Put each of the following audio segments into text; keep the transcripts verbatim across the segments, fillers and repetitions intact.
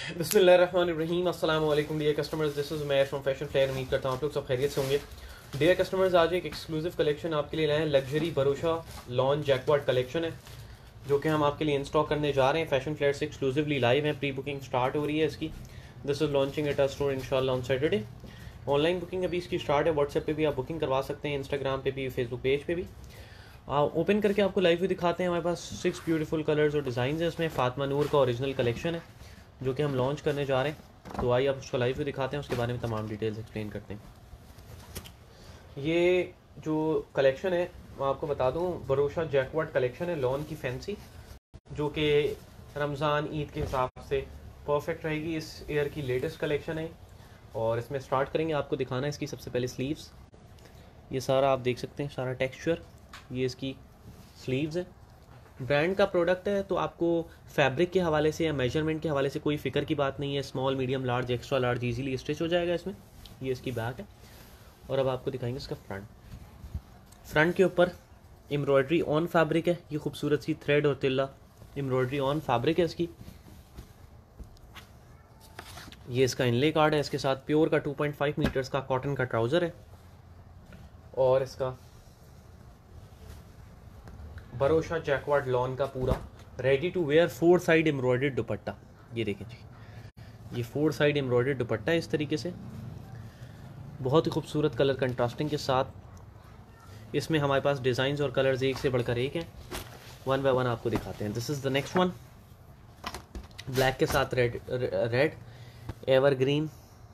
बिस्मिल्लाहिर्रहमानिर्रहीम अस्सलाम वालेकुम dear customers, this is Umair from Fashion Flare. उम्मीद करता हूँ आप लोग सब खैरियत से होंगे। डियर कस्टमर्स, आज एक एक्सक्लूसिव कलेक्शन आपके लिए लाए हैं। लग्जरी भरोसा लॉन जैकवार्ड कलेक्शन है जो कि हम आपके लिए इंस्टॉक करने जा रहे हैं। फैशन फ्लेयर से एक्सक्लूसिवली लाइव है, प्री बुकिंग स्टार्ट हो रही है इसकी। This is launching at our store इंशाल्लाह ऑन सैटरडे। ऑनलाइन बुकिंग अभी इसकी स्टार्ट है, व्हाट्सएप पे भी आप बुकिंग करवा सकते हैं, इंस्टाग्राम पे भी, फेसबुक पेज पे भी। ओपन करके आपको लाइव व्यू दिखाते हैं। हमारे पास सिक्स ब्यूटीफुल कलर्स और डिज़ाइन है इसमें। फातिमा नूर का ओरिजिनल कलेक्शन है जो कि हम लॉन्च करने जा रहे हैं। तो आइए आप उसको लाइव व्यू दिखाते हैं, उसके बारे में तमाम डिटेल्स एक्सप्लेन करते हैं। ये जो कलेक्शन है मैं आपको बता दूं, भरोसा जैकवार्ड कलेक्शन है लॉन की फैंसी, जो कि रमज़ान ईद के हिसाब से परफेक्ट रहेगी। इस ईयर की लेटेस्ट कलेक्शन है और इसमें स्टार्ट करेंगे। आपको दिखाना है इसकी सबसे पहले स्लीव्स। ये सारा आप देख सकते हैं, सारा टेक्सचर। ये इसकी स्लीव्स है। ब्रांड का प्रोडक्ट है तो आपको फैब्रिक के हवाले से या मेजरमेंट के हवाले से कोई फ़िक्र की बात नहीं है। Small, medium, large, extra large easily stitch हो जाएगा इसमें। ये इसकी बैक है। और अब आपको दिखाएंगे इसका फ्रंट। फ्रंट के ऊपर एम्ब्रॉयडरी ऑन फैब्रिक है। ये खूबसूरत सी थ्रेड और तिल्ला एम्ब्रॉयडरी ऑन फैब्रिक है इसकी। ये इसका इनले कार्ड है। इसके साथ प्योर का टू पॉइंट फाइव मीटर्स का कॉटन का ट्राउज़र है और इसका भरोसा जैकवार्ड लॉन का पूरा ready to wear four side embroidered dupatta. ये देखें जी, ये फोर साइड एम्ब्रॉयडर्ड दुपट्टा है इस तरीके से, बहुत ही खूबसूरत कलर कंट्रास्टिंग के साथ। इसमें हमारे पास डिज़ाइंस और कलर्स एक से बढ़कर एक हैं। वन बाय वन आपको दिखाते हैं। This is the next one, black के साथ red red evergreen.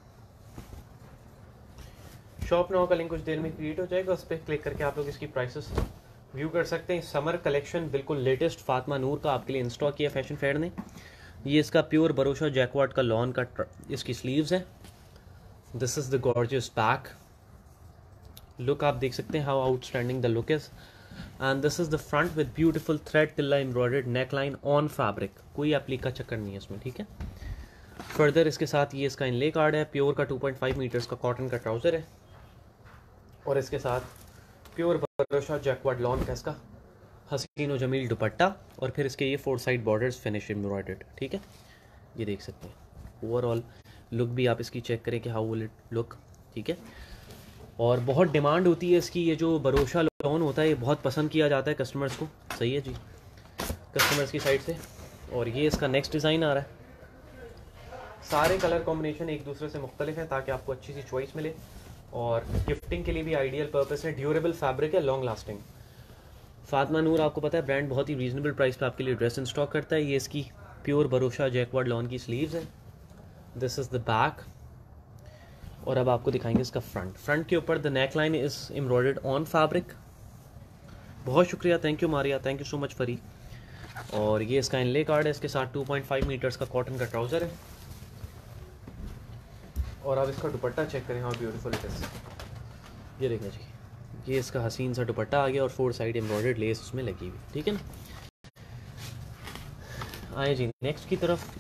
Shop now का लिंक कुछ देर में क्रिएट हो जाएगा, उस पर क्लिक करके आप लोग इसकी प्राइसेस व्यू कर सकते हैं। समर कलेक्शन बिल्कुल लेटेस्ट फातिमा नूर का आपके लिए इंस्टॉल किया फैशन फेयर ने। ये इसका प्योर भरोसा जैकवार्ड का लॉन का इसकी स्लीव्स है। This is the gorgeous back look, आप देख सकते हैं how outstanding the look is. And this is the front with beautiful thread tilla embroidered neck line on fabric. कोई एप्लीक का चक्कर नहीं है इसमें, ठीक है। फर्दर इसके साथ ये इसका इनले कार्ड है। प्योर का टू पॉइंट फाइव मीटर्स का कॉटन का ट्राउज़र है और इसके साथ प्योर भरोसा जैकवार्ड लॉन का इसका हसीन और जमील दुपट्टा और फिर इसके ये four side borders finish embroidered, ठीक है। ये देख सकते हैं। ओवरऑल लुक भी आप इसकी चेक करें कि हाउ विल इट लुक, ठीक है। और बहुत डिमांड होती है इसकी। ये जो भरोसा लॉन होता है ये बहुत पसंद किया जाता है कस्टमर्स को, सही है जी, कस्टमर्स की साइड से। और ये इसका नेक्स्ट डिज़ाइन आ रहा है। सारे कलर कॉम्बिनेशन एक दूसरे से मुख्तलिफ हैं ताकि आपको अच्छी सी चॉइस मिले और गिफ्टिंग के लिए भी आइडियल पर्पस है। ड्यूरेबल फैब्रिक है, लॉन्ग लास्टिंग। फातिमा नूर आपको पता है ब्रांड बहुत ही रीजनेबल प्राइस पे आपके लिए ड्रेस इन स्टॉक करता है। ये इसकी प्योर भरोसा जैकवार्ड लॉन की स्लीव्स है। This is the back. और अब आपको दिखाएंगे इसका फ्रंट। फ्रंट के ऊपर the neck line is embroidered on fabric. बहुत शुक्रिया, thank you Maria, thank you so much Fari. और ये इसका इनले कार्ड है। इसके साथ टू पॉइंट फाइव मीटर्स का कॉटन का ट्राउज़र है और अब इसका दुपट्टा चेक करें, हाउ ब्यूटीफुल इट इज़। ये देखें जी, ये इसका हसीन सा दुपट्टा आ गया और फोर साइड एम्ब्रॉयडर्ड लेस उसमें लगी हुई, ठीक है ना। आए जी नेक्स्ट की तरफ।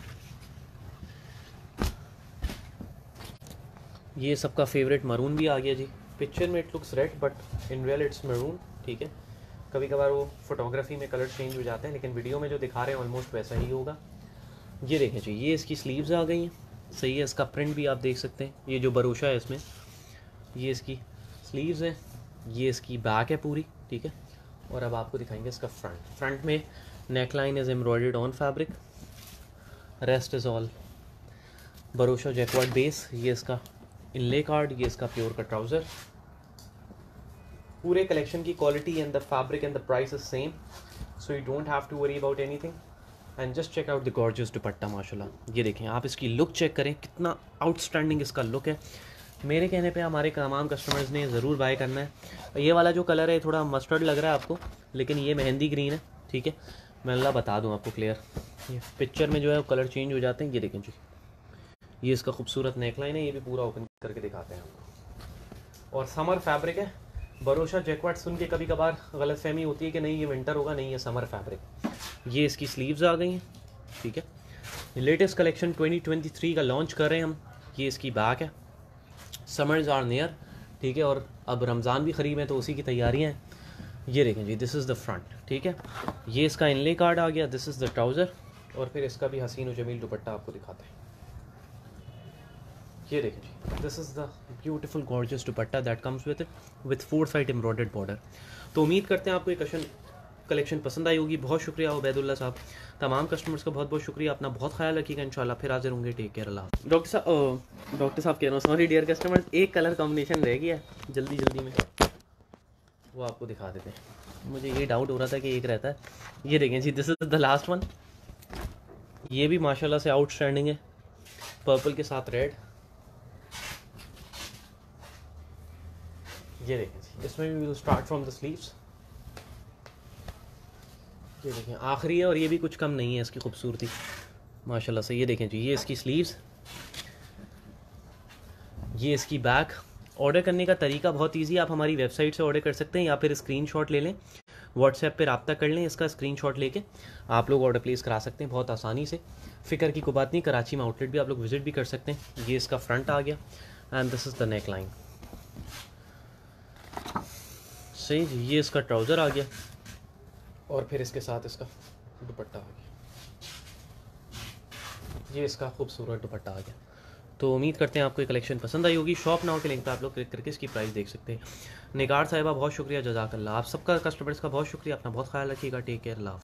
ये सबका फेवरेट मरून भी आ गया जी। पिक्चर में it looks red but in real it's maroon, ठीक है। कभी कभार वो फोटोग्राफी में कलर चेंज हो जाते हैं लेकिन वीडियो में जो दिखा रहे हैं ऑलमोस्ट वैसा ही होगा। ये देखें जी, ये इसकी स्लीव्स आ गई हैं, सही है। इसका प्रिंट भी आप देख सकते हैं। ये जो भरोसा है इसमें, ये इसकी स्लीव्स है, ये इसकी बैक है पूरी, ठीक है। और अब आपको दिखाएंगे इसका फ्रंट। फ्रंट में neck line is embroidered on fabric, rest is all Bharosa jacquard base. ये इसका इनले कार्ड, ये इसका प्योर का ट्राउज़र। पूरे कलेक्शन की quality and the fabric and the price is same, so you don't have to worry about anything. And just check out the gorgeous dupatta, माशाल्लाह। ये देखें आप, इसकी लुक चेक करें, कितना आउटस्टैंडिंग इसका लुक है। मेरे कहने पे हमारे तमाम कस्टमर्स ने ज़रूर बाय करना है। ये वाला जो कलर है थोड़ा मस्टर्ड लग रहा है आपको, लेकिन ये मेहंदी ग्रीन है, ठीक है। मैं अल्लाह बता दूं आपको क्लियर, ये पिक्चर में जो है कलर चेंज हो जाते हैं। ये देखें जी, ये इसका खूबसूरत नेक लाइन है। ये भी पूरा ओपन करके दिखाते हैं आपको। और समर फैब्रिक है। भरोसा जैकवार्ड सुन के कभी कभार गलत फहमी होती है कि नहीं ये विंटर होगा, नहीं ये समर फैब्रिक। ये इसकी स्लीव्स आ गई हैं, ठीक है। Latest collection twenty twenty three का लॉन्च कर रहे हैं हम। ये इसकी बैक है। समर्स आर नियर, ठीक है। और अब रमज़ान भी करीब है तो उसी की तैयारियां हैं। ये देखें जी, दिस इज़ द फ्रंट, ठीक है। ये इसका इनले कार्ड आ गया। दिस इज़ द ट्राउज़र और फिर इसका भी हसीन और जमील दुपट्टा आपको दिखाते हैं। ये देखें जी, this is the beautiful gorgeous dupatta that comes with with four side embroidered border. तो उम्मीद करते हैं आपको ये कशन कलेक्शन पसंद आई होगी। बहुत शुक्रिया उबैदुल्ला साहब, तमाम कस्टमर्स का बहुत बहुत शुक्रिया। अपना बहुत ख्याल रखिएगा, इंशाल्लाह फिर हाजिर होंगे। Take care, Allah. डॉक्टर साहब डॉक्टर साहब कह रहा हूँ, सॉरी डियर कस्टमर्स, एक कलर कॉम्बिनेशन रह गया है जल्दी जल्दी में, वो आपको दिखा देते हैं। मुझे ये डाउट हो रहा था कि एक रहता है। ये देखें जी, this is the last one. ये भी माशाल्लाह से आउटस्टैंडिंग है, पर्पल के साथ रेड। ये देखें जी, इसमें भी will start from the sleeves. ये देखें आखिरी है और ये भी कुछ कम नहीं है इसकी खूबसूरती माशाल्लाह से। ये देखें जी, ये इसकी स्लीव्स, ये इसकी बैक। ऑर्डर करने का तरीका बहुत इजी है, आप हमारी वेबसाइट से ऑर्डर कर सकते हैं या फिर स्क्रीनशॉट ले लें, व्हाट्सएप पे रब्ता कर लें, इसका स्क्रीनशॉट लेके आप लोग ऑर्डर प्लेस करा सकते हैं बहुत आसानी से। फ़िक्र की कोई बात नहीं, कराची में आउटलेट भी आप लोग विजिट भी कर सकते हैं। ये इसका फ्रंट आ गया and this is the neck line. सही जी, ये इसका ट्राउज़र आ गया और फिर इसके साथ इसका दुपट्टा आ गया। ये इसका खूबसूरत दुपट्टा आ गया। तो उम्मीद करते हैं आपको ये कलेक्शन पसंद आई होगी। शॉप नाउ के लिंक पे आप लोग क्लिक करके इसकी प्राइस देख सकते हैं। निगार साहिबा बहुत शुक्रिया, जज़ाकल्लाह। आप सबका कस्टमर्स का बहुत शुक्रिया। अपना बहुत ख्याल रखिएगा। टेक केयर, अल्लाह।